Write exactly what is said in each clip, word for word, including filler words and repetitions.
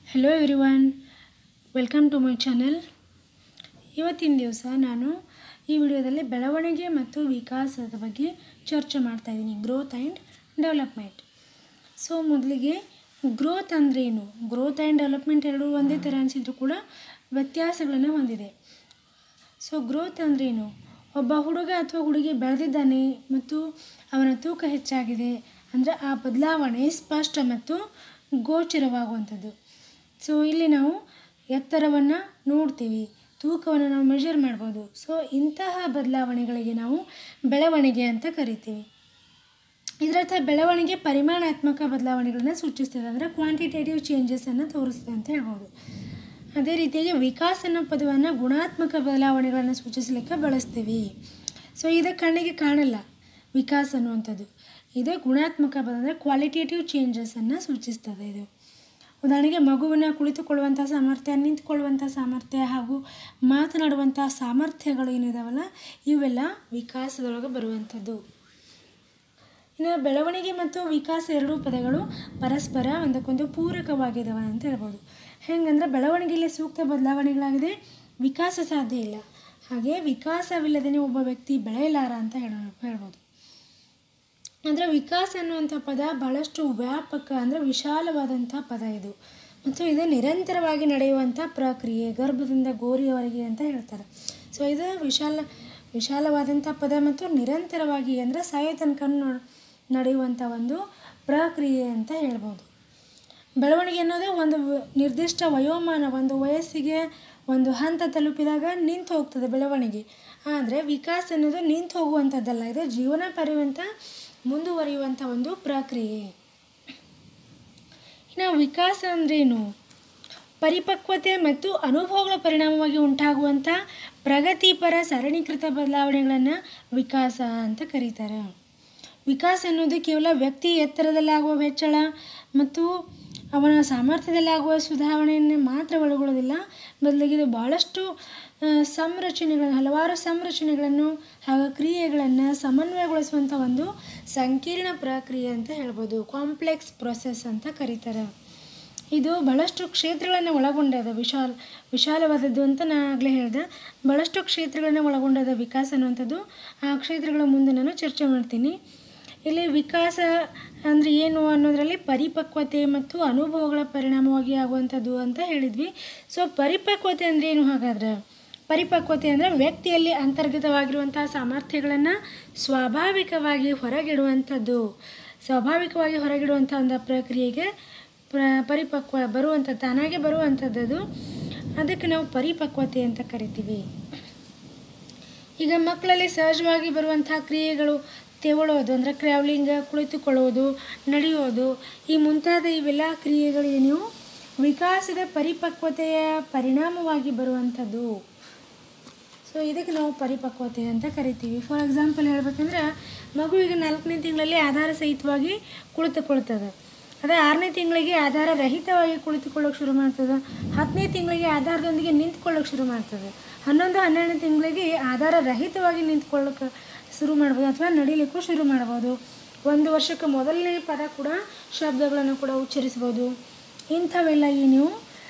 Hello everyone, welcome to my channel. ಇವತ್ತಿನ ದಿವಸ ನಾನು ಈ ವಿಡಿಯೋದಲ್ಲಿ ಬೆಳವಣಿಗೆ ಮತ್ತು ವಿಕಾಸದ ಬಗ್ಗೆ ಚರ್ಚೆ ಮಾಡ್ತಾ ಇದ್ದೀನಿ. Growth and development. ಸೊ ಮೊದಲಿಗೆ ಗ್ರೋತ್ ಅಂದ್ರೇನು? ಗ್ರೋತ್ ಆ್ಯಂಡ್ ಡೆವಲಪ್ಮೆಂಟ್ ಎರಡೂ ಒಂದೇ ಥರ ಅನಿಸಿದ್ರು ಕೂಡ ವ್ಯತ್ಯಾಸಗಳನ್ನು ಹೊಂದಿದೆ. ಸೊ ಗ್ರೋತ್ ಅಂದ್ರೇನು? ಒಬ್ಬ ಹುಡುಗ ಅಥವಾ ಹುಡುಗಿ ಬೆಳೆದಿದ್ದಾನೆ ಮತ್ತು ಅವನ ತೂಕ ಹೆಚ್ಚಾಗಿದೆ ಅಂದರೆ ಆ ಬದಲಾವಣೆ ಸ್ಪಷ್ಟ ಮತ್ತು ಗೋಚರವಾಗುವಂಥದ್ದು. ಸೊ ಇಲ್ಲಿ ನಾವು ಎತ್ತರವನ್ನು ನೋಡ್ತೀವಿ, ತೂಕವನ್ನು ನಾವು ಮೆಷರ್ ಮಾಡ್ಬೋದು. ಸೊ ಇಂತಹ ಬದಲಾವಣೆಗಳಿಗೆ ನಾವು ಬೆಳವಣಿಗೆ ಅಂತ ಕರಿತೀವಿ. ಇದರರ್ಥ ಬೆಳವಣಿಗೆ ಪರಿಮಾಣಾತ್ಮಕ ಬದಲಾವಣೆಗಳನ್ನು ಸೂಚಿಸ್ತದೆ, ಅಂದರೆ ಕ್ವಾಂಟಿಟೇಟಿವ್ ಚೇಂಜಸನ್ನು ತೋರಿಸ್ತದೆ ಅಂತ ಹೇಳ್ಬೋದು. ಅದೇ ರೀತಿಯಾಗಿ ವಿಕಾಸ ಅನ್ನೋ ಪದವನ್ನು ಗುಣಾತ್ಮಕ ಬದಲಾವಣೆಗಳನ್ನು ಸೂಚಿಸಲಿಕ್ಕೆ ಬಳಸ್ತೀವಿ. ಸೊ ಇದು ಕಣ್ಣಿಗೆ ಕಾಣಲ್ಲ ವಿಕಾಸ ಅನ್ನುವಂಥದ್ದು. ಇದು ಗುಣಾತ್ಮಕ ಪದ ಅಂದರೆ ಕ್ವಾಲಿಟೇಟಿವ್ ಚೇಂಜಸನ್ನು ಸೂಚಿಸ್ತದೆ. ಇದು ಉದಾಹರಣೆಗೆ ಮಗುವನ್ನು ಕುಳಿತುಕೊಳ್ಳುವಂಥ ಸಾಮರ್ಥ್ಯ, ನಿಂತುಕೊಳ್ಳುವಂಥ ಸಾಮರ್ಥ್ಯ ಹಾಗೂ ಮಾತನಾಡುವಂಥ ಸಾಮರ್ಥ್ಯಗಳು ಏನಿದಾವಲ್ಲ ಇವೆಲ್ಲ ವಿಕಾಸದೊಳಗೆ ಬರುವಂಥದ್ದು. ಇನ್ನು ಬೆಳವಣಿಗೆ ಮತ್ತು ವಿಕಾಸ ಎರಡೂ ಪದಗಳು ಪರಸ್ಪರ ಒಂದಕ್ಕೊಂದು ಪೂರಕವಾಗಿದ್ದಾವೆ ಅಂತ ಹೇಳ್ಬೋದು. ಹೆಂಗಂದ್ರೆ ಬೆಳವಣಿಗೆಯಲ್ಲಿ ಸೂಕ್ತ ಬದಲಾವಣೆಗಳಾಗಿದೆ, ವಿಕಾಸ ಸಾಧ್ಯ ಇಲ್ಲ. ಹಾಗೆ ವಿಕಾಸವಿಲ್ಲದೇ ಒಬ್ಬ ವ್ಯಕ್ತಿ ಬೆಳೆಯಲಾರ ಅಂತ ಹೇಳ ಹೇಳ್ಬೋದು. ಅಂದರೆ ವಿಕಾಸ ಅನ್ನುವಂಥ ಪದ ಬಹಳಷ್ಟು ವ್ಯಾಪಕ ಅಂದರೆ ವಿಶಾಲವಾದಂಥ ಪದ ಇದು, ಮತ್ತು ಇದು ನಿರಂತರವಾಗಿ ನಡೆಯುವಂಥ ಪ್ರಕ್ರಿಯೆ, ಗರ್ಭದಿಂದ ಗೋರಿಯವರೆಗೆ ಅಂತ ಹೇಳ್ತಾರೆ. ಸೊ ಇದು ವಿಶಾಲ ವಿಶಾಲವಾದಂಥ ಪದ ಮತ್ತು ನಿರಂತರವಾಗಿ ಅಂದರೆ ಸಾಯೋ ತನಕ ನಡೆಯುವಂಥ ಒಂದು ಪ್ರಕ್ರಿಯೆ ಅಂತ ಹೇಳ್ಬೋದು. ಬೆಳವಣಿಗೆ ಅನ್ನೋದು ಒಂದು ನಿರ್ದಿಷ್ಟ ವಯೋಮಾನ, ಒಂದು ವಯಸ್ಸಿಗೆ ಒಂದು ಹಂತ ತಲುಪಿದಾಗ ನಿಂತು ಹೋಗ್ತದೆ ಬೆಳವಣಿಗೆ. ಆದರೆ ವಿಕಾಸ ಅನ್ನೋದು ನಿಂತು ಹೋಗುವಂಥದ್ದಲ್ಲ, ಇದು ಜೀವನ ಪರ್ಯಂತ ಮುಂದುವರಿಯುವಂಥ ಒಂದು ಪ್ರಕ್ರಿಯೆ. ಇನ್ನು ವಿಕಾಸ ಅಂದ್ರೇನು? ಪರಿಪಕ್ವತೆ ಮತ್ತು ಅನುಭವಗಳ ಪರಿಣಾಮವಾಗಿ ಉಂಟಾಗುವಂಥ ಪ್ರಗತಿಪರ ಸರಣೀಕೃತ ಬದಲಾವಣೆಗಳನ್ನು ವಿಕಾಸ ಅಂತ ಕರೀತಾರೆ. ವಿಕಾಸ ಅನ್ನೋದು ಕೇವಲ ವ್ಯಕ್ತಿ ಎತ್ತರದಲ್ಲಿ ಆಗುವ ಹೆಚ್ಚಳ ಮತ್ತು ಅವನ ಸಾಮರ್ಥ್ಯದಲ್ಲಿ ಆಗುವ ಸುಧಾರಣೆಯನ್ನು ಮಾತ್ರ ಒಳಗೊಳ್ಳೋದಿಲ್ಲ, ಬದಲಿಗೆ ಇದು ಭಾಳಷ್ಟು ಸಂರಚನೆಗಳನ್ನು ಹಲವಾರು ಸಂರಚನೆಗಳನ್ನು ಹಾಗೂ ಕ್ರಿಯೆಗಳನ್ನು ಸಮನ್ವಯಗೊಳಿಸುವಂಥ ಒಂದು ಸಂಕೀರ್ಣ ಪ್ರಕ್ರಿಯೆ ಅಂತ ಹೇಳ್ಬೋದು. ಕಾಂಪ್ಲೆಕ್ಸ್ ಪ್ರೊಸೆಸ್ ಅಂತ ಕರೀತಾರೆ. ಇದು ಭಾಳಷ್ಟು ಕ್ಷೇತ್ರಗಳನ್ನು ಒಳಗೊಂಡದ, ವಿಶಾಲ ವಿಶಾಲವಾದದ್ದು ಅಂತ ನಾನು ಆಗಲೇ ಹೇಳಿದೆ. ಭಾಳಷ್ಟು ಕ್ಷೇತ್ರಗಳನ್ನು ಒಳಗೊಂಡದ ವಿಕಾಸ ಅನ್ನುವಂಥದ್ದು. ಆ ಕ್ಷೇತ್ರಗಳ ಮುಂದೆ ನಾನು ಚರ್ಚೆ ಮಾಡ್ತೀನಿ. ಇಲ್ಲಿ ವಿಕಾಸ ಅಂದರೆ ಏನು ಅನ್ನೋದರಲ್ಲಿ ಪರಿಪಕ್ವತೆ ಮತ್ತು ಅನುಭವಗಳ ಪರಿಣಾಮವಾಗಿ ಆಗುವಂಥದ್ದು ಅಂತ ಹೇಳಿದ್ವಿ. ಸೊ ಪರಿಪಕ್ವತೆ ಅಂದರೆ ಏನು? ಹಾಗಾದ್ರೆ ಪರಿಪಕ್ವತೆ ಅಂದರೆ ವ್ಯಕ್ತಿಯಲ್ಲಿ ಅಂತರ್ಗತವಾಗಿರುವಂಥ ಸಾಮರ್ಥ್ಯಗಳನ್ನು ಸ್ವಾಭಾವಿಕವಾಗಿ ಹೊರಗಿಡುವಂಥದ್ದು. ಸ್ವಾಭಾವಿಕವಾಗಿ ಹೊರಗಿಡುವಂಥ ಒಂದು ಪ್ರಕ್ರಿಯೆಗೆ ಪ್ರ ಪರಿಪಕ್ವ ಬರುವಂಥ ತಾನಾಗೆ ಬರುವಂಥದ್ದು, ಅದಕ್ಕೆ ನಾವು ಪರಿಪಕ್ವತೆ ಅಂತ ಕರಿತೀವಿ. ಈಗ ಮಕ್ಕಳಲ್ಲಿ ಸಹಜವಾಗಿ ಬರುವಂಥ ಕ್ರಿಯೆಗಳು ತೆವಳೋದು ಅಂದರೆ ಟ್ರಾವ್ಲಿಂಗ್, ಕುಳಿತುಕೊಳ್ಳೋದು, ನಡೆಯೋದು, ಈ ಮುಂತಾದ ಇವೆಲ್ಲ ಕ್ರಿಯೆಗಳು ಏನು ವಿಕಾಸದ ಪರಿಪಕ್ವತೆಯ ಪರಿಣಾಮವಾಗಿ ಬರುವಂಥದ್ದು. ಸೊ ಇದಕ್ಕೆ ನಾವು ಪರಿಪಕ್ವತೆ ಅಂತ ಕರಿತೀವಿ. ಫಾರ್ ಎಕ್ಸಾಂಪಲ್ ಹೇಳ್ಬೇಕಂದ್ರೆ ಮಗುವಿಗೆ ನಾಲ್ಕನೇ ತಿಂಗಳಲ್ಲಿ ಆಧಾರ ಸಹಿತವಾಗಿ ಕುಳಿತುಕೊಳ್ತದೆ. ಅದೇ ಆರನೇ ತಿಂಗಳಿಗೆ ಆಧಾರ ರಹಿತವಾಗಿ ಕುಳಿತುಕೊಳ್ಳೋಕೆ ಶುರು ಮಾಡ್ತದೆ. ಹತ್ತನೇ ತಿಂಗಳಿಗೆ ಆಧಾರದೊಂದಿಗೆ ನಿಂತ್ಕೊಳ್ಳೋಕೆ ಶುರು ಮಾಡ್ತದೆ. ಹನ್ನೊಂದು ಹನ್ನೆರಡನೇ ತಿಂಗಳಿಗೆ ಆಧಾರ ರಹಿತವಾಗಿ ನಿಂತ್ಕೊಳ್ಳೋಕೆ ಶುರು ಮಾಡ್ಬೋದು ಅಥವಾ ನಡಿಲಿಕ್ಕೂ ಶುರು ಮಾಡ್ಬೋದು. ಒಂದು ವರ್ಷಕ್ಕೆ ಮೊದಲನೇ ಪದ ಕೂಡ ಶಬ್ದಗಳನ್ನು ಕೂಡ ಉಚ್ಚರಿಸ್ಬೋದು. ಇಂಥವೆಲ್ಲ ಏನು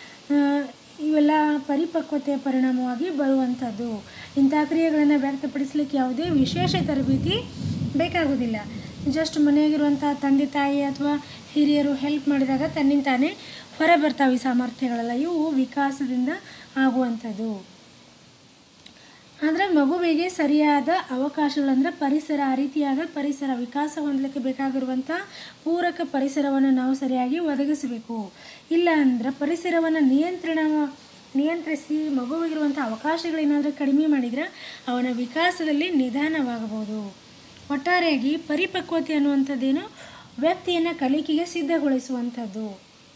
ಇವೆಲ್ಲ ಪರಿಪಕ್ವತೆಯ ಪರಿಣಾಮವಾಗಿ ಬರುವಂಥದ್ದು. ಇಂಥ ಕ್ರಿಯೆಗಳನ್ನು ವ್ಯಕ್ತಪಡಿಸಲಿಕ್ಕೆ ಯಾವುದೇ ವಿಶೇಷ ತರಬೇತಿ ಬೇಕಾಗೋದಿಲ್ಲ. ಜಸ್ಟ್ ಮನೆಯಾಗಿರುವಂಥ ತಂದೆ ತಾಯಿ ಅಥವಾ ಹಿರಿಯರು ಹೆಲ್ಪ್ ಮಾಡಿದಾಗ ತನ್ನಿಂತಾನೇ ಹೊರ ಬರ್ತಾವೆ ಈ ಸಾಮರ್ಥ್ಯಗಳೆಲ್ಲ. ಇವು ವಿಕಾಸದಿಂದ ಆಗುವಂಥದ್ದು. ಅಂದರೆ ಮಗುವಿಗೆ ಸರಿಯಾದ ಅವಕಾಶಗಳಂದರೆ ಪರಿಸರ, ಆ ರೀತಿಯಾದ ಪರಿಸರ ವಿಕಾಸ ಹೊಂದಲಿಕ್ಕೆ ಬೇಕಾಗಿರುವಂಥ ಪೂರಕ ಪರಿಸರವನ್ನು ನಾವು ಸರಿಯಾಗಿ ಒದಗಿಸಬೇಕು. ಇಲ್ಲ ಅಂದರೆ ಪರಿಸರವನ್ನು ನಿಯಂತ್ರಣ ನಿಯಂತ್ರಿಸಿ ಮಗುವಿಗಿರುವಂಥ ಅವಕಾಶಗಳೇನಾದರೂ ಕಡಿಮೆ ಮಾಡಿದರೆ ಅವನ ವಿಕಾಸದಲ್ಲಿ ನಿಧಾನವಾಗಬಹುದು. ಒಟ್ಟಾರೆಯಾಗಿ ಪರಿಪಕ್ವತೆ ಅನ್ನುವಂಥದ್ದೇನು ವ್ಯಕ್ತಿಯನ್ನು ಕಲಿಕೆಗೆ ಸಿದ್ಧಗೊಳಿಸುವಂಥದ್ದು.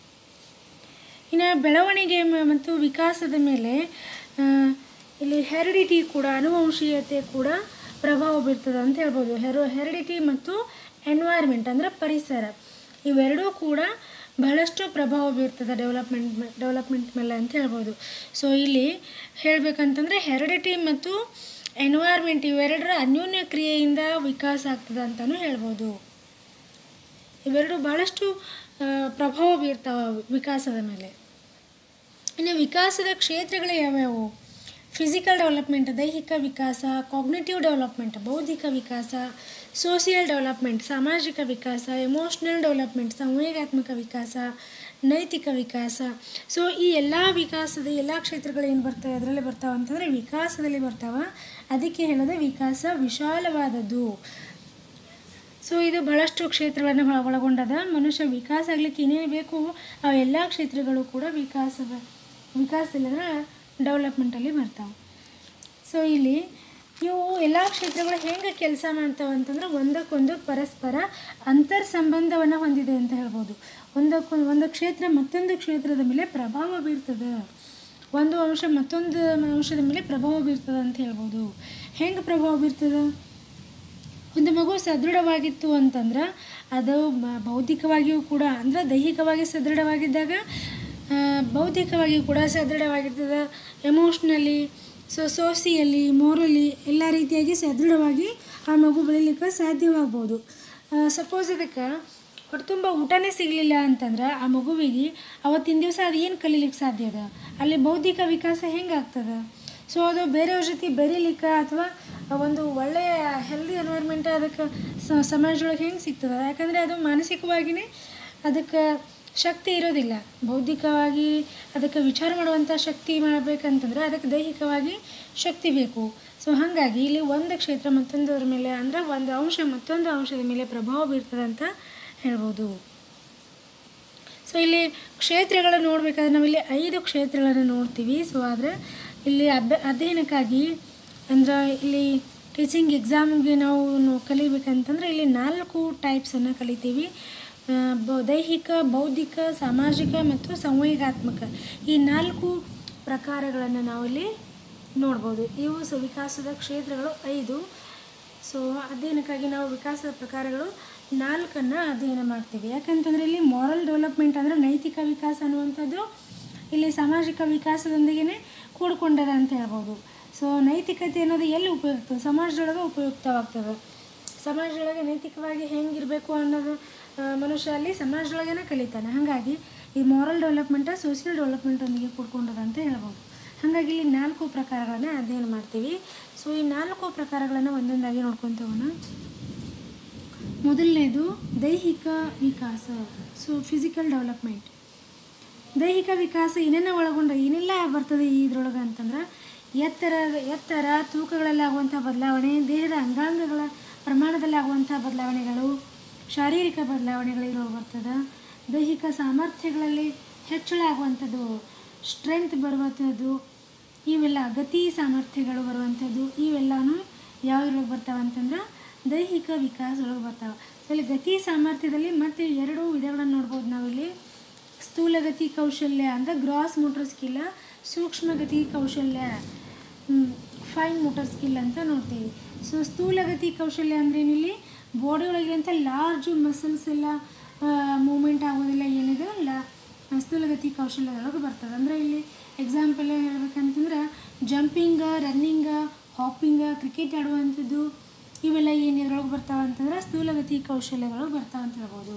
ಇನ್ನು ಬೆಳವಣಿಗೆ ಮತ್ತು ವಿಕಾಸದ ಮೇಲೆ ಇಲ್ಲಿ ಹೆರಿಡಿಟಿ ಕೂಡ, ಅನುವಂಶೀಯತೆ ಕೂಡ ಪ್ರಭಾವ ಬೀರ್ತದೆ ಅಂತ ಹೇಳ್ಬೋದು. ಹೆರೋ ಹೆರಿಡಿಟಿ ಮತ್ತು ಎನ್ವೈರ್ಮೆಂಟ್ ಅಂದರೆ ಪರಿಸರ, ಇವೆರಡೂ ಕೂಡ ಬಹಳಷ್ಟು ಪ್ರಭಾವ ಬೀರ್ತದೆ ಡೆವಲಪ್ಮೆಂಟ್ ಡೆವಲಪ್ಮೆಂಟ್ ಮೇಲೆ ಅಂತ ಹೇಳ್ಬೋದು. ಸೊ ಇಲ್ಲಿ ಹೇಳಬೇಕಂತಂದರೆ ಹೆರಿಡಿಟಿ ಮತ್ತು ಎನ್ವೈರ್ಮೆಂಟ್ ಇವೆರಡರ ಅನ್ಯೋನ್ಯ ಕ್ರಿಯೆಯಿಂದ ವಿಕಾಸ ಆಗ್ತದೆ ಅಂತಲೂ ಹೇಳ್ಬೋದು. ಇವೆರಡು ಭಾಳಷ್ಟು ಪ್ರಭಾವ ಬೀರ್ತಾವೆ ವಿಕಾಸದ ಮೇಲೆ. ಇನ್ನು ವಿಕಾಸದ ಕ್ಷೇತ್ರಗಳು ಯಾವ್ಯಾವು? ಫಿಸಿಕಲ್ ಡೆವಲಪ್ಮೆಂಟ್ ದೈಹಿಕ ವಿಕಾಸ, ಕಾಗ್ನಿಟಿವ್ ಡೆವಲಪ್ಮೆಂಟ್ ಬೌದ್ಧಿಕ ವಿಕಾಸ, ಸೋಷಿಯಲ್ ಡೆವಲಪ್ಮೆಂಟ್ ಸಾಮಾಜಿಕ ವಿಕಾಸ, ಎಮೋಷ್ನಲ್ ಡೆವಲಪ್ಮೆಂಟ್ ಸಂವೇಗಾತ್ಮಕ ವಿಕಾಸ, ನೈತಿಕ ವಿಕಾಸ. ಸೊ ಈ ಎಲ್ಲ ವಿಕಾಸದ ಎಲ್ಲ ಕ್ಷೇತ್ರಗಳು ಏನು ಬರ್ತವೆ ಅದರಲ್ಲಿ ಬರ್ತಾವೆ ಅಂತಂದರೆ ವಿಕಾಸದಲ್ಲಿ ಬರ್ತಾವೆ. ಅದಕ್ಕೆ ಹೇಳೋದು ವಿಕಾಸ ವಿಶಾಲವಾದದ್ದು. ಸೊ ಇದು ಬಹಳಷ್ಟು ಕ್ಷೇತ್ರಗಳನ್ನು ಒಳಗೊಂಡದ. ಮನುಷ್ಯ ವಿಕಾಸ ಆಗಲಿಕ್ಕೆ ಏನೇನು ಬೇಕು ಆ ಎಲ್ಲ ಕ್ಷೇತ್ರಗಳು ಕೂಡ ವಿಕಾಸದ ವಿಕಾಸದಲ್ಲಿ ಅಂದರೆ ಡೆವಲಪ್ಮೆಂಟಲ್ಲಿ ಬರ್ತಾವೆ. ಸೊ ಇಲ್ಲಿ ಇವು ಎಲ್ಲ ಕ್ಷೇತ್ರಗಳು ಹೆಂಗೆ ಕೆಲಸ ಮಾಡ್ತಾವೆ ಅಂತಂದ್ರೆ ಒಂದಕ್ಕೊಂದು ಪರಸ್ಪರ ಅಂತರ್ ಸಂಬಂಧವನ್ನು ಹೊಂದಿದೆ ಅಂತ ಹೇಳ್ಬೋದು. ಒಂದಕ್ಕೊಂದು ಒಂದು ಕ್ಷೇತ್ರ ಮತ್ತೊಂದು ಕ್ಷೇತ್ರದ ಮೇಲೆ ಪ್ರಭಾವ ಬೀರ್ತದೆ, ಒಂದು ಅಂಶ ಮತ್ತೊಂದು ಅಂಶದ ಮೇಲೆ ಪ್ರಭಾವ ಬೀರ್ತದೆ ಅಂತ ಹೇಳ್ಬೋದು. ಹೆಂಗೆ ಪ್ರಭಾವ ಬೀರ್ತದೆ? ಒಂದು ಮಗು ಸದೃಢವಾಗಿತ್ತು ಅಂತಂದ್ರೆ ಅದು ಬೌದ್ಧಿಕವಾಗಿಯೂ ಕೂಡ ಅಂದರೆ ದೈಹಿಕವಾಗಿ ಸದೃಢವಾಗಿದ್ದಾಗ ಬೌದ್ಧಿಕವಾಗಿಯೂ ಕೂಡ ಸದೃಢವಾಗಿರ್ತದೆ. ಎಮೋಷ್ನಲಿ, ಸೊ ಸೋಸಿಯಲಿ, ಮೋರಲಿ ಎಲ್ಲ ರೀತಿಯಾಗಿ ಸದೃಢವಾಗಿ ಆ ಮಗು ಬೆಳೀಲಿಕ್ಕೆ ಸಾಧ್ಯವಾಗ್ಬೋದು. ಸಪೋಸ್ ಅದಕ್ಕೆ ಹೊಟ್ಟೆ ತುಂಬ ಊಟನೇ ಸಿಗಲಿಲ್ಲ ಅಂತಂದ್ರೆ ಆ ಮಗುವಿಗೆ ಅವತ್ತಿನ ದಿವಸ ಅದು ಏನು ಕಲೀಲಿಕ್ಕೆ ಸಾಧ್ಯ ಅದ? ಅಲ್ಲಿ ಬೌದ್ಧಿಕ ವಿಕಾಸ ಹೆಂಗೆ ಆಗ್ತದೆ? ಸೊ ಅದು ಬೇರೆಯವ್ರ ಜೊತೆ ಬೆರೀಲಿಕ್ಕೆ ಅಥವಾ ಒಂದು ಒಳ್ಳೆಯ ಹೆಲ್ದಿ ಎನ್ವೈರ್ಮೆಂಟ್ ಅದಕ್ಕೆ ಸಮಾಜದೊಳಗೆ ಹೆಂಗೆ ಸಿಗ್ತದೆ? ಯಾಕಂದರೆ ಅದು ಮಾನಸಿಕವಾಗಿಯೇ ಅದಕ್ಕೆ ಶಕ್ತಿ ಇರೋದಿಲ್ಲ. ಬೌದ್ಧಿಕವಾಗಿ ಅದಕ್ಕೆ ವಿಚಾರ ಮಾಡುವಂಥ ಶಕ್ತಿ ಮಾಡಬೇಕಂತಂದ್ರೆ ಅದಕ್ಕೆ ದೈಹಿಕವಾಗಿ ಶಕ್ತಿ ಬೇಕು. ಸೊ ಹಾಗಾಗಿ ಇಲ್ಲಿ ಒಂದು ಕ್ಷೇತ್ರ ಮತ್ತೊಂದರ ಮೇಲೆ ಅಂದರೆ ಒಂದು ಅಂಶ ಮತ್ತೊಂದು ಅಂಶದ ಮೇಲೆ ಪ್ರಭಾವ ಬೀರ್ತದೆ ಅಂತ ಹೇಳ್ಬೋದು. ಸೊ ಇಲ್ಲಿ ಕ್ಷೇತ್ರಗಳನ್ನು ನೋಡಬೇಕಾದ್ರೆ ನಾವಿಲ್ಲಿ ಐದು ಕ್ಷೇತ್ರಗಳನ್ನು ನೋಡ್ತೀವಿ. ಸೊ ಆದರೆ ಇಲ್ಲಿ ಅಭ್ಯ ಅಧ್ಯಯನಕ್ಕಾಗಿ ಅಂದರೆ ಇಲ್ಲಿ ಟೀಚಿಂಗ್ ಎಕ್ಸಾಮ್ಗೆ ನಾವು ಕಲಿಬೇಕಂತಂದರೆ ಇಲ್ಲಿ ನಾಲ್ಕು ಟೈಪ್ಸನ್ನು ಕಲಿತೀವಿ. ದೈಹಿಕ, ಬೌದ್ಧಿಕ, ಸಾಮಾಜಿಕ ಮತ್ತು ಸಂವೇಗಾತ್ಮಕ ಈ ನಾಲ್ಕು ಪ್ರಕಾರಗಳನ್ನು ನಾವಿಲ್ಲಿ ನೋಡ್ಬೋದು. ಇವು ಸ ವಿಕಾಸದ ಕ್ಷೇತ್ರಗಳು ಐದು. ಸೊ ಅಧ್ಯಯನಕ್ಕಾಗಿ ನಾವು ವಿಕಾಸದ ಪ್ರಕಾರಗಳು ನಾಲ್ಕನ್ನು ಅಧ್ಯಯನ ಮಾಡ್ತೀವಿ. ಯಾಕಂತಂದರೆ ಇಲ್ಲಿ ಮಾರಲ್ ಡೆವಲಪ್ಮೆಂಟ್ ಅಂದರೆ ನೈತಿಕ ವಿಕಾಸ ಅನ್ನುವಂಥದ್ದು ಇಲ್ಲಿ ಸಾಮಾಜಿಕ ವಿಕಾಸದೊಂದಿಗೆ ಕೂಡಿಕೊಂಡದ ಅಂತ ಹೇಳ್ಬೋದು. ಸೊ ನೈತಿಕತೆ ಅನ್ನೋದು ಎಲ್ಲಿ ಉಪಯುಕ್ತ? ಸಮಾಜದೊಳಗೆ ಉಪಯುಕ್ತವಾಗ್ತದೆ. ಸಮಾಜದೊಳಗೆ ನೈತಿಕವಾಗಿ ಹೆಂಗಿರಬೇಕು ಅನ್ನೋದು ಮನುಷ್ಯ ಅಲ್ಲಿ ಸಮಾಜದೊಳಗೇನೆ ಕಲಿತಾನೆ. ಹಾಗಾಗಿ ಈ ಮಾರಲ್ ಡೆವಲಪ್ಮೆಂಟ್ ಸೋಷಿಯಲ್ ಡೆವಲಪ್ಮೆಂಟೊಂದಿಗೆ ಕೂಡ್ಕೊಂಡದ ಅಂತ ಹೇಳ್ಬೋದು. ಹಾಗಾಗಿ ಇಲ್ಲಿ ನಾಲ್ಕು ಪ್ರಕಾರಗಳನ್ನು ಅಧ್ಯಯನ ಮಾಡ್ತೀವಿ. ಸೊ ಈ ನಾಲ್ಕು ಪ್ರಕಾರಗಳನ್ನು ಒಂದೊಂದಾಗಿ ನೋಡ್ಕೊತ ಹೋಗೋಣ. ಮೊದಲನೇದು ದೈಹಿಕ ವಿಕಾಸ. So physical development. ದೈಹಿಕ ವಿಕಾಸ ಏನೇನೋ ಒಳಗೊಂಡ ಏನೆಲ್ಲ ಬರ್ತದೆ ಇದ್ರೊಳಗೆ ಅಂತಂದ್ರೆ ಎತ್ತರ ಎತ್ತರ ತೂಕಗಳಲ್ಲಿ ಆಗುವಂಥ ಬದಲಾವಣೆ, ದೇಹದ ಅಂಗಾಂಗಗಳ ಪ್ರಮಾಣದಲ್ಲಿ ಆಗುವಂಥ ಬದಲಾವಣೆಗಳು, ಶಾರೀರಿಕ ಬದಲಾವಣೆಗಳು ಇದ್ರೊಳಗೆ ಬರ್ತದೆ. ದೈಹಿಕ ಸಾಮರ್ಥ್ಯಗಳಲ್ಲಿ ಹೆಚ್ಚಳ ಆಗುವಂಥದ್ದು, ಸ್ಟ್ರೆಂತ್ ಬರುವಂಥದ್ದು, ಇವೆಲ್ಲ ಗತಿ ಸಾಮರ್ಥ್ಯಗಳು ಬರುವಂಥದ್ದು ಇವೆಲ್ಲವೂ ಯಾವುದ್ರೊಳಗೆ ಬರ್ತಾವೆ ಅಂತಂದ್ರೆ ದೈಹಿಕ ವಿಕಾಸ ಒಳಗೆ ಬರ್ತಾವೆ. ಇಲ್ಲಿ ಗತಿ ಸಾಮರ್ಥ್ಯದಲ್ಲಿ ಮತ್ತೆ ಎರಡು ವಿಧಗಳನ್ನು ನೋಡ್ಬೋದು ನಾವಿಲ್ಲಿ. ಸ್ಥೂಲಗತಿ ಕೌಶಲ್ಯ ಅಂದರೆ ಗ್ರಾಸ್ ಮೋಟರ್ ಸ್ಕಿಲ್, ಸೂಕ್ಷ್ಮಗತಿ ಕೌಶಲ್ಯ ಫೈನ್ ಮೋಟರ್ ಸ್ಕಿಲ್ ಅಂತ ನೋಡ್ತೀವಿ. ಸೊ ಸ್ಥೂಲಗತಿ ಕೌಶಲ್ಯ ಅಂದರೆ ಏನಿಲ್ಲಿ ಬಾಡಿ ಒಳಗಿರೋಂಥ ಲಾರ್ಜ್ ಮಸಲ್ಸ್ ಎಲ್ಲ ಮೂಮೆಂಟ್ ಆಗೋದಿಲ್ಲ, ಏನಿದೆ ಲಾ ಸ್ಥೂಲಗತಿ ಕೌಶಲ್ಯದೊಳಗೆ ಬರ್ತದೆ. ಅಂದರೆ ಇಲ್ಲಿ ಎಕ್ಸಾಂಪಲ್ ಹೇಳ್ಬೇಕಂತಂದ್ರೆ ಜಂಪಿಂಗ, ರನ್ನಿಂಗ, ಹಾಪಿಂಗ, ಕ್ರಿಕೆಟ್ ಆಡುವಂಥದ್ದು ಇವೆಲ್ಲ ಏನು ಇದ್ರೊಳಗೆ ಬರ್ತಾವೆ ಅಂತಂದ್ರೆ ಸ್ಥೂಲಗತಿ ಕೌಶಲ್ಯದೊಳಗೆ ಬರ್ತಾವೆ ಅಂತ ಹೇಳ್ಬೋದು.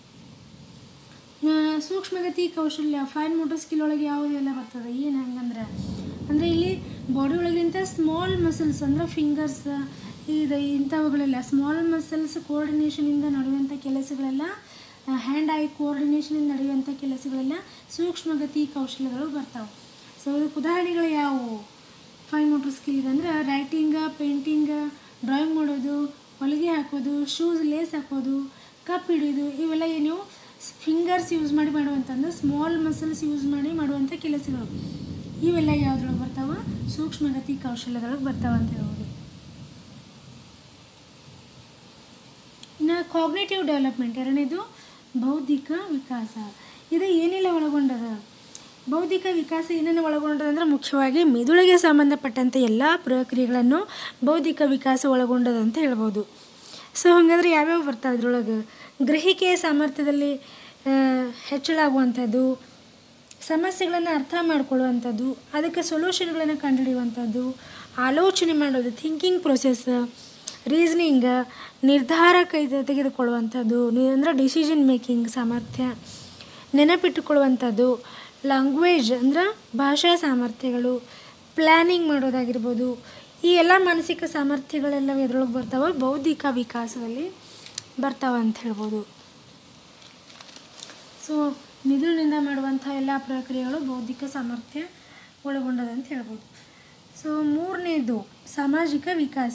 ಸೂಕ್ಷ್ಮಗತಿ ಕೌಶಲ್ಯ ಫೈನ್ ಮೋಟರ್ ಸ್ಕಿಲ್ ಒಳಗೆ ಯಾವುದೆಲ್ಲ ಬರ್ತದೆ ಏನು ಹಂಗಂದ್ರೆ ಅಂದರೆ ಇಲ್ಲಿ ಬಾಡಿ ಒಳಗಿಂತ ಸ್ಮಾಲ್ ಮಸಲ್ಸ್ ಅಂದರೆ ಫಿಂಗರ್ಸ್ ಇದು ಇಂಥವುಗಳೆಲ್ಲ ಸ್ಮಾಲ್ ಮಸಲ್ಸ್ ಕೋಆರ್ಡಿನೇಷನಿಂದ ನಡೆಯುವಂಥ ಕೆಲಸಗಳೆಲ್ಲ, ಹ್ಯಾಂಡ್ ಐ ಕೋಆರ್ಡಿನೇಷನಿಂದ ನಡೆಯುವಂಥ ಕೆಲಸಗಳೆಲ್ಲ ಸೂಕ್ಷ್ಮಗತಿ ಕೌಶಲ್ಯಗಳು ಬರ್ತಾವೆ. ಸೊ ಇದಕ್ಕೆ ಉದಾಹರಣೆಗಳು ಯಾವುವು ಫೈನ್ ಮೋಟರ್ ಸ್ಕಿಲ್ಗೆ ಅಂದರೆ ರೈಟಿಂಗ, ಪೇಂಟಿಂಗ, ಡ್ರಾಯಿಂಗ್ ಮಾಡೋದು, ಹೊಲಿಗೆ ಹಾಕೋದು, ಶೂಸ್ ಲೇಸ್ ಹಾಕೋದು, ಕಪ್ ಹಿಡಿಯೋದು ಇವೆಲ್ಲ ಏನು ಫಿಂಗರ್ಸ್ ಯೂಸ್ ಮಾಡಿ ಮಾಡುವಂಥದ್ದು ಸ್ಮಾಲ್ ಮಸಲ್ಸ್ ಯೂಸ್ ಮಾಡಿ ಮಾಡುವಂಥ ಕೆಲಸಗಳು. ಇವೆಲ್ಲ ಯಾವುದ್ರೊಳಗೆ ಬರ್ತಾವೆ? ಸೂಕ್ಷ್ಮಗತಿ ಕೌಶಲ್ಯದೊಳಗೆ ಬರ್ತಾವೆ ಅಂತ ಹೇಳ್ಬೋದು. ಇನ್ನು ಕಾಗ್ನಿಟಿವ್ ಡೆವಲಪ್ಮೆಂಟ್ ಎರಡನೇದು ಬೌದ್ಧಿಕ ವಿಕಾಸ. ಇದು ಏನೆಲ್ಲ ಒಳಗೊಂಡದ? ಬೌದ್ಧಿಕ ವಿಕಾಸ ಏನೇನು ಒಳಗೊಂಡದ ಅಂದರೆ ಮುಖ್ಯವಾಗಿ ಮೆದುಳಿಗೆ ಸಂಬಂಧಪಟ್ಟಂಥ ಎಲ್ಲ ಪ್ರಕ್ರಿಯೆಗಳನ್ನು ಬೌದ್ಧಿಕ ವಿಕಾಸ ಒಳಗೊಂಡದ ಅಂತ ಹೇಳ್ಬೋದು. ಸೊ ಹಾಗಾದರೆ ಯಾವ್ಯಾವ ಬರ್ತಾವೆ ಇದ್ರೊಳಗೆ? ಗ್ರಹಿಕೆಯ ಸಾಮರ್ಥ್ಯದಲ್ಲಿ ಹೆಚ್ಚಳ ಆಗುವಂಥದ್ದು, ಸಮಸ್ಯೆಗಳನ್ನು ಅರ್ಥ ಮಾಡ್ಕೊಳ್ಳುವಂಥದ್ದು, ಅದಕ್ಕೆ ಸೊಲ್ಯೂಷನ್ಗಳನ್ನು ಕಂಡುಹಿಡಿಯುವಂಥದ್ದು, ಆಲೋಚನೆ ಮಾಡೋದು, ಥಿಂಕಿಂಗ್ ಪ್ರೊಸೆಸ್, ರೀಸ್ನಿಂಗ್, ನಿರ್ಧಾರ ಕೈ ತೆಗೆದುಕೊಳ್ಳುವಂಥದ್ದು ಅಂದರೆ ಡಿಸಿಷನ್ ಮೇಕಿಂಗ್ ಸಾಮರ್ಥ್ಯ, ನೆನಪಿಟ್ಟುಕೊಳ್ಳುವಂಥದ್ದು, ಲ್ಯಾಂಗ್ವೇಜ್ ಅಂದ್ರೆ ಭಾಷಾ ಸಾಮರ್ಥ್ಯಗಳು, ಪ್ಲ್ಯಾನಿಂಗ್ ಮಾಡೋದಾಗಿರ್ಬೋದು, ಈ ಎಲ್ಲ ಮಾನಸಿಕ ಸಾಮರ್ಥ್ಯಗಳೆಲ್ಲ ಎದ್ರೊಳಗೆ ಬರ್ತಾವೆ, ಬೌದ್ಧಿಕ ವಿಕಾಸದಲ್ಲಿ ಬರ್ತಾವೆ ಅಂತ ಹೇಳ್ಬೋದು. ಸೊ ಮಿದುಳಿನಿಂದ ಮಾಡುವಂಥ ಎಲ್ಲ ಪ್ರಕ್ರಿಯೆಗಳು ಬೌದ್ಧಿಕ ಸಾಮರ್ಥ್ಯ ಒಳಗೊಂಡದ ಅಂತ ಹೇಳ್ಬೋದು. ಸೊ ಮೂರನೇದು ಸಾಮಾಜಿಕ ವಿಕಾಸ.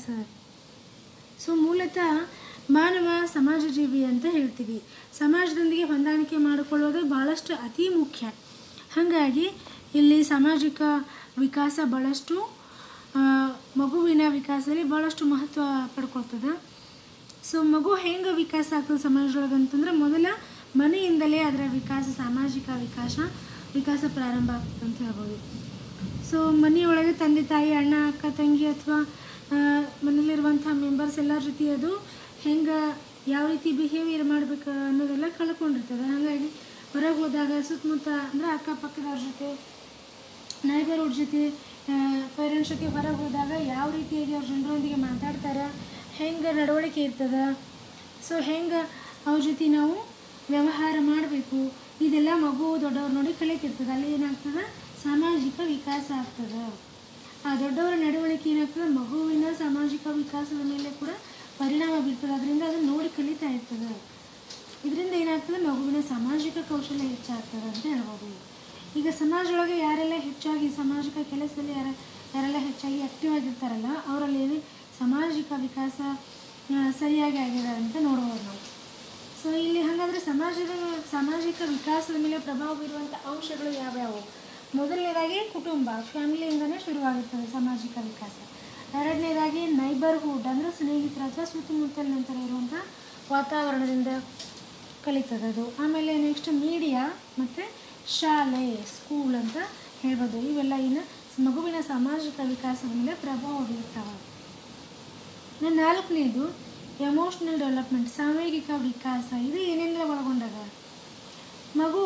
ಸೊ ಮೂಲತಃ ಮಾನವ ಸಮಾಜ ಜೀವಿ ಅಂತ ಹೇಳ್ತೀವಿ. ಸಮಾಜದೊಂದಿಗೆ ಹೊಂದಾಣಿಕೆ ಮಾಡಿಕೊಳ್ಳೋದು ಭಾಳಷ್ಟು ಅತಿ ಮುಖ್ಯ. ಹಾಗಾಗಿ ಇಲ್ಲಿ ಸಾಮಾಜಿಕ ವಿಕಾಸ ಭಾಳಷ್ಟು ಮಗುವಿನ ವಿಕಾಸದಲ್ಲಿ ಭಾಳಷ್ಟು ಮಹತ್ವ ಪಡ್ಕೊಳ್ತದೆ. ಸೊ ಮಗು ಹೆಂಗೆ ವಿಕಾಸ ಆಗ್ತದೆ ಸಮಾಜದೊಳಗೆ ಅಂತಂದ್ರೆ ಮೊದಲ ಮನೆಯಿಂದಲೇ ಅದರ ವಿಕಾಸ, ಸಾಮಾಜಿಕ ವಿಕಾಸ ವಿಕಾಸ ಪ್ರಾರಂಭ ಆಗ್ತದೆ ಅಂತ ಹೇಳ್ಬೋದು. ಸೊ ಮನೆಯೊಳಗೆ ತಂದೆ ತಾಯಿ, ಅಣ್ಣ, ಅಕ್ಕ, ತಂಗಿ ಅಥವಾ ಮನೇಲಿರುವಂಥ ಮೆಂಬರ್ಸ್ ಎಲ್ಲರ ಜೊತೆ ಅದು ಹೆಂಗೆ ಯಾವ ರೀತಿ ಬಿಹೇವಿಯರ್ ಮಾಡಬೇಕು ಅನ್ನೋದೆಲ್ಲ ಕಳ್ಕೊಂಡಿರ್ತದೆ. ಹಾಗಾಗಿ ಹೊರಗೆ ಹೋದಾಗ ಸುತ್ತಮುತ್ತ ಅಂದರೆ ಅಕ್ಕಪಕ್ಕದವ್ರ ಜೊತೆ, ನೈಬರ್ಹುಡ್ ಜೊತೆ, ಪೇರೆಂಟ್ಸ್ ಜೊತೆ ಹೊರಗೆ ಹೋದಾಗ ಯಾವ ರೀತಿಯಾಗಿ ಅವ್ರ ಜನರೊಂದಿಗೆ ಮಾತಾಡ್ತಾರೆ, ಹೆಂಗೆ ನಡವಳಿಕೆ ಇರ್ತದೆ, ಸೊ ಹೆಂಗೆ ಅವ್ರ ಜೊತೆ ನಾವು ವ್ಯವಹಾರ ಮಾಡಬೇಕು, ಇದೆಲ್ಲ ಮಗು ದೊಡ್ಡವ್ರು ನೋಡಿ ಕಲಿತಿರ್ತದೆ. ಅಲ್ಲಿ ಏನಾಗ್ತದೆ, ಸಾಮಾಜಿಕ ವಿಕಾಸ ಆಗ್ತದೆ. ಆ ದೊಡ್ಡವರ ನಡವಳಿಕೆ ಏನಾಗ್ತದೆ, ಮಗುವಿನ ಸಾಮಾಜಿಕ ವಿಕಾಸದ ಮೇಲೆ ಕೂಡ ಪರಿಣಾಮ ಬೀರ್ತದೆ. ಅದರಿಂದ ಅದನ್ನು ನೋಡಿ ಕಲಿತಾ ಇರ್ತದೆ. ಇದರಿಂದ ಏನಾಗ್ತದೆ, ಮಗುವಿನ ಸಾಮಾಜಿಕ ಕೌಶಲ್ಯ ಹೆಚ್ಚಾಗ್ತದೆ ಅಂತ ಹೇಳ್ಬೋದು. ಈಗ ಸಮಾಜದೊಳಗೆ ಯಾರೆಲ್ಲ ಹೆಚ್ಚಾಗಿ ಸಾಮಾಜಿಕ ಕೆಲಸದಲ್ಲಿ ಯಾರ ಯಾರೆಲ್ಲ ಹೆಚ್ಚಾಗಿ ಆ್ಯಕ್ಟಿವ್ ಆಗಿರ್ತಾರಲ್ಲ ಅವರಲ್ಲಿ ಏನು ಸಾಮಾಜಿಕ ವಿಕಾಸ ಸರಿಯಾಗಿ ಆಗಿದೆ ಅಂತ ನೋಡ್ಬೋದು ನಾವು. ಸೊ ಇಲ್ಲಿ ಹಾಗಾದರೆ ಸಮಾಜದ ಸಾಮಾಜಿಕ ವಿಕಾಸದ ಮೇಲೆ ಪ್ರಭಾವ ಬೀರುವಂಥ ಅಂಶಗಳು ಯಾವ್ಯಾವು? ಮೊದಲನೇದಾಗಿ ಕುಟುಂಬ, ಫ್ಯಾಮಿಲಿಯಿಂದನೇ ಶುರುವಾಗಿರ್ತದೆ ಸಾಮಾಜಿಕ ವಿಕಾಸ. ಎರಡನೇದಾಗಿ ನೈಬರ್ಹುಡ್ ಅಂದರೆ ಸ್ನೇಹಿತರ ಅಥವಾ ಸುತ್ತಮುತ್ತಲ ನಂತರ ಇರುವಂಥ ವಾತಾವರಣದಿಂದ ಕಲಿತದೆ ಅದು. ಆಮೇಲೆ ನೆಕ್ಸ್ಟ್ ಮೀಡಿಯಾ ಮತ್ತು ಶಾಲೆ, ಸ್ಕೂಲ್ ಅಂತ ಹೇಳ್ಬೋದು. ಇವೆಲ್ಲ ಇನ್ನು ಮಗುವಿನ ಸಾಮಾಜಿಕ ವಿಕಾಸದ ಮೇಲೆ ಪ್ರಭಾವ ಬೀರ್ತಾವೆ. ನಾಲ್ಕನೇದು ಎಮೋಷ್ನಲ್ ಡೆವಲಪ್ಮೆಂಟ್, ಸಾಮೂಹಿಕ ವಿಕಾಸ. ಇದು ಏನೆಲ್ಲ ಒಳಗೊಂಡದ? ಮಗು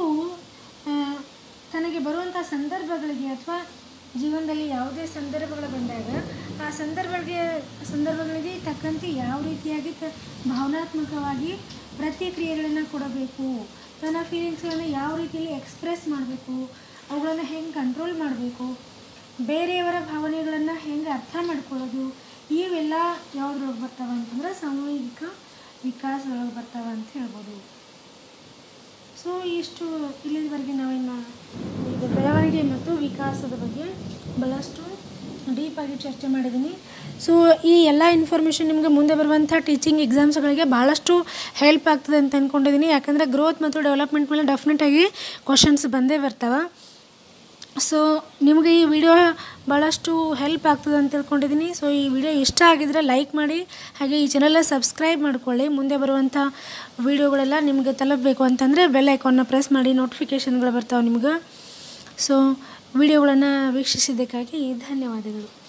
ತನಗೆ ಬರುವಂಥ ಸಂದರ್ಭಗಳಿಗೆ ಅಥವಾ ಜೀವನದಲ್ಲಿ ಯಾವುದೇ ಸಂದರ್ಭಗಳು ಬಂದಾಗ ಆ ಸಂದರ್ಭಗಳಿಗೆ ಸಂದರ್ಭಗಳಿಗೆ ತಕ್ಕಂತೆ ಯಾವ ರೀತಿಯಾಗಿ ತ ಭಾವನಾತ್ಮಕವಾಗಿ ಪ್ರತಿಕ್ರಿಯೆಗಳನ್ನು ಕೊಡಬೇಕು, ತನ್ನ ಫೀಲಿಂಗ್ಸ್ಗಳನ್ನು ಯಾವ ರೀತಿಯಲ್ಲಿ ಎಕ್ಸ್ಪ್ರೆಸ್ ಮಾಡಬೇಕು, ಅವುಗಳನ್ನು ಹೆಂಗೆ ಕಂಟ್ರೋಲ್ ಮಾಡಬೇಕು, ಬೇರೆಯವರ ಭಾವನೆಗಳನ್ನು ಹೆಂಗೆ ಅರ್ಥ ಮಾಡ್ಕೊಳ್ಳೋದು, ಇವೆಲ್ಲ ಯಾವುದ್ರೊಳಗೆ ಬರ್ತಾವೆ ಅಂತಂದ್ರೆ ಸಾಮೂಹಿಕ ವಿಕಾಸದೊಳಗೆ ಬರ್ತಾವೆ ಅಂತ ಹೇಳ್ಬೋದು. ಸೊ ಇಷ್ಟು ಇಲ್ಲಿವರೆಗೆ ನಾವೇನು ಇದು ಬೆಳವಣಿಗೆ ಮತ್ತು ವಿಕಾಸದ ಬಗ್ಗೆ ಭಾಳಷ್ಟು ಡೀಪಾಗಿ ಚರ್ಚೆ ಮಾಡಿದ್ದೀನಿ. ಸೊ ಈ ಎಲ್ಲ ಇನ್ಫಾರ್ಮೇಷನ್ ನಿಮಗೆ ಮುಂದೆ ಬರುವಂಥ ಟೀಚಿಂಗ್ ಎಕ್ಸಾಮ್ಸ್ಗಳಿಗೆ ಭಾಳಷ್ಟು ಹೆಲ್ಪ್ ಆಗ್ತದೆ ಅಂತ ಅಂದ್ಕೊಂಡಿದ್ದೀನಿ. ಯಾಕಂದರೆ ಗ್ರೋತ್ ಮತ್ತು ಡೆವಲಪ್ಮೆಂಟ್ ಮೇಲೆ ಡೆಫಿನೆಟಾಗಿ ಕ್ವಶನ್ಸ್ ಬಂದೇ ಬರ್ತಾವೆ. ಸೊ ನಿಮಗೆ ಈ ವಿಡಿಯೋ ಭಾಳಷ್ಟು ಹೆಲ್ಪ್ ಆಗ್ತದೆ ಅಂತ ತಿಳ್ಕೊಂಡಿದ್ದೀನಿ. ಸೊ ಈ ವಿಡಿಯೋ ಇಷ್ಟ ಆಗಿದ್ರೆ ಲೈಕ್ ಮಾಡಿ, ಹಾಗೆ ಈ ಚಾನಲ್ನ ಸಬ್ಸ್ಕ್ರೈಬ್ ಮಾಡ್ಕೊಳ್ಳಿ. ಮುಂದೆ ಬರುವಂಥ ವಿಡಿಯೋಗಳೆಲ್ಲ ನಿಮಗೆ ತಲುಪಬೇಕು ಅಂತಂದರೆ ಬೆಲ್ ಐಕಾನ್ನ ಪ್ರೆಸ್ ಮಾಡಿ, ನೋಟಿಫಿಕೇಷನ್ಗಳು ಬರ್ತಾವೆ ನಿಮ್ಗೆ. ಸೊ ವಿಡಿಯೋಗಳನ್ನು ವೀಕ್ಷಿಸಿದ್ದಕ್ಕಾಗಿ ಧನ್ಯವಾದಗಳು.